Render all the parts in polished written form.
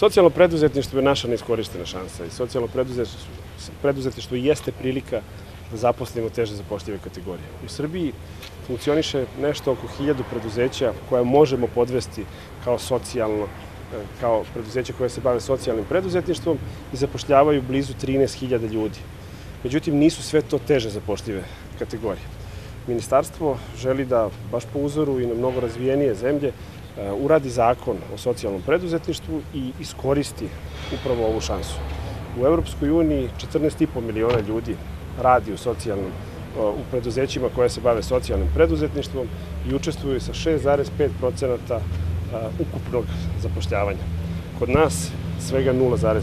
Socijalno preduzetništvo je naša neiskorištena šansa i socijalno preduzetništvo jeste prilika da zaposlimo teže zapošljive kategorije. U Srbiji funkcioniše nešto oko 1000 preduzeća koja možemo podvesti kao preduzeća koje se bave socijalnim preduzetništvom i zapošljavaju blizu 13.000 ljudi. Međutim, nisu sve to teže zapošljive kategorije. Ministarstvo želi da, baš po uzoru i na mnogo razvijenije zemlje, uradi zakon o socijalnom preduzetništvu i iskoristi upravo ovu šansu. U Evropskoj uniji 14,5 miliona ljudi radi u preduzećima koje se bave socijalnim preduzetništvom i učestvuju sa 6,5% ukupnog zapošljavanja. Kod nas svega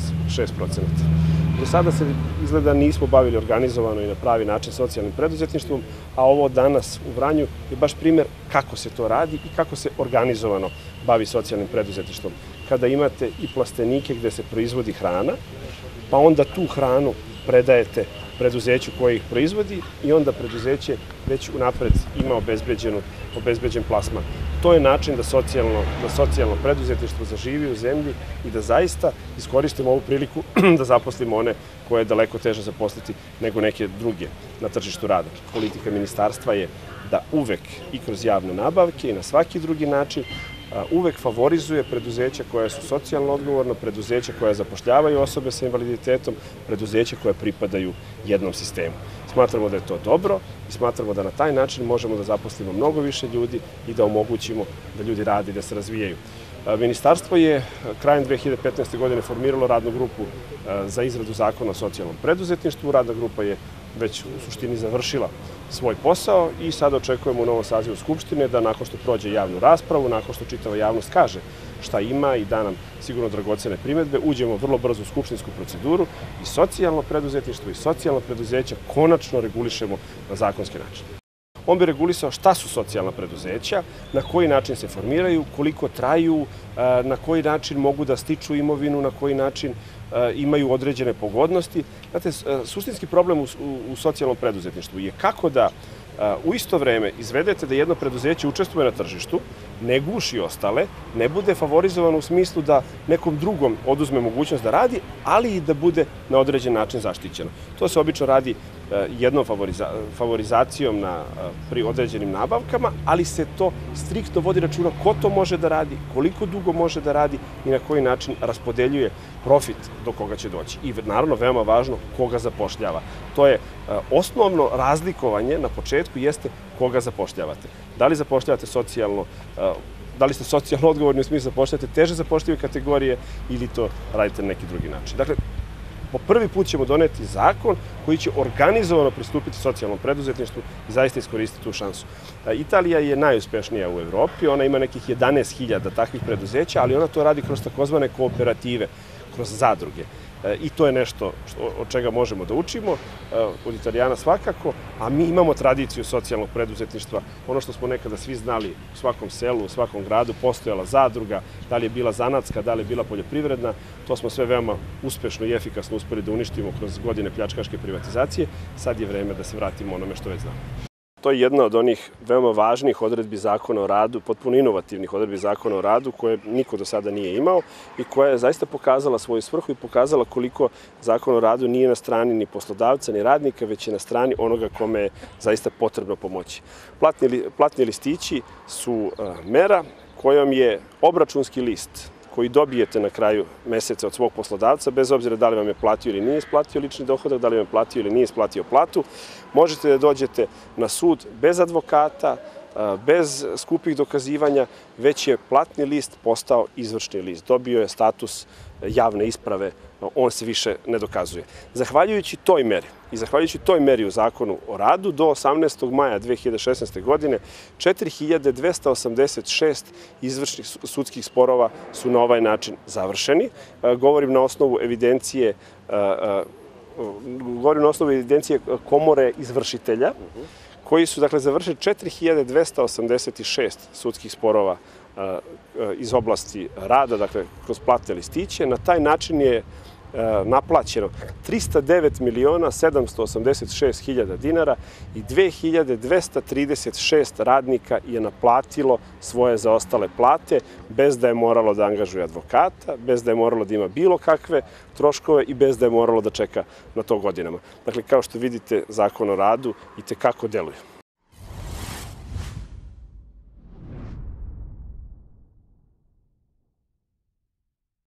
0,6%. Do sada se izgleda nismo bavili organizovano i na pravi način socijalnim preduzetništvom, a ovo danas u Vranju je baš primer kako se to radi i kako se organizovano bavi socijalnim preduzetništvom. Kada imate i plastenike gde se proizvodi hrana, pa onda tu hranu predajete preduzeću koje ih proizvodi i onda preduzeće već unapred ima obezbeđen plasman. To je način da socijalno preduzetništvo zaživi u zemlji i da zaista iskoristimo ovu priliku da zaposlimo one koje je daleko teže zaposliti nego neke druge na tržištu rada. Politika ministarstva je da uvek i kroz javne nabavke i na svaki drugi način uvek favorizuje preduzeća koja su socijalno odgovorna, preduzeća koja zapošljavaju osobe sa invaliditetom, preduzeća koja pripadaju jednom sistemu. Smatramo da je to dobro i smatramo da na taj način možemo da zaposlimo mnogo više ljudi i da omogućimo da ljudi rade i da se razvijaju. Ministarstvo je krajem 2015. godine formiralo radnu grupu za izradu zakona o socijalnom preduzetništvu. Radna grupa je već u suštini završila svoj posao i sada očekujemo u novom sazivu Skupštine da nakon što prođe javnu raspravu, nakon što čitava javnost kaže šta ima i da nam sigurno dragocene primedbe, uđemo vrlo brzo u skupštinsku proceduru i socijalno preduzetništvo i socijalna preduzeća konačno regulišemo na zakonski način. On bi regulisao šta su socijalna preduzeća, na koji način se formiraju, koliko traju, na koji način mogu da stiču imovinu, na koji način imaju određene pogodnosti. Znate, suštinski problem u socijalnom preduzetništvu je kako da u isto vreme izvedete da jedno preduzeće učestvuje na tržištu, ne guši ostale, ne bude favorizovano u smislu da nekom drugom oduzme mogućnost da radi, ali i da bude na određen način zaštićeno. To se obično radi jednom favorizacijom pri određenim nabavkama, ali se to striktno vodi računa ko to može da radi, koliko dugo može da radi i na koji način raspodeljuje profit do koga će doći. I naravno, veoma važno, koga zapošljava. To je osnovno razlikovanje na početku jeste koga zapošljavate. Da li zapošljavate da li ste socijalno odgovorni u smislu zapošljavate teže zapošljive kategorije ili to radite na neki drugi način. Dakle, po prvi put ćemo doneti zakon koji će organizovano pristupiti socijalnom preduzetništvu i zaista iskoristiti tu šansu. Italija je najuspešnija u Evropi, ona ima nekih 11.000 takvih preduzeća, ali ona to radi kroz takozvane kooperative, kroz zadruge. I to je nešto od čega možemo da učimo, od Italijana svakako, a mi imamo tradiciju socijalnog preduzetništva. Ono što smo nekada svi znali u svakom selu, u svakom gradu, postojala zadruga, da li je bila zanatska, da li je bila poljoprivredna, to smo sve veoma uspešno i efikasno uspeli da uništimo kroz godine pljačkaške privatizacije. Sad je vreme da se vratimo onome što već znamo. To je jedna od onih veoma važnih odredbi Zakona o radu, potpuno inovativnih odredbi Zakona o radu koje niko do sada nije imao i koja je zaista pokazala svoju svrhu i pokazala koliko Zakon o radu nije na strani ni poslodavca ni radnika, već je na strani onoga kome je zaista potrebno pomoći. Platni listići su mera kojom je obračunski list koji dobijete na kraju meseca od svog poslodavca, bez obzira da li vam je platio ili nije isplatio lični dohodak, da li vam je platio ili nije isplatio platu, možete da dođete na sud bez advokata, bez skupih dokazivanja, već je platni list postao izvršni list. Dobio je status javne isprave, on se više ne dokazuje. Zahvaljujući toj meri i zahvaljujući toj meri u Zakonu o radu, do 18. maja 2016. godine 4.286 izvršnih sudskih sporova su na ovaj način završeni. Govorim na osnovu evidencije Komore izvršitelja, koji su završili 4.286 sudskih sporova iz oblasti rada, dakle kroz platne listiće. Na taj način je naplaćeno 309.786.000 dinara i 2.236 radnika je naplatilo svoje zaostale plate bez da je moralo da angažuje advokata, bez da je moralo da ima bilo kakve troškove i bez da je moralo da čeka na to godinama. Dakle, kao što vidite, Zakon o radu itekako deluje.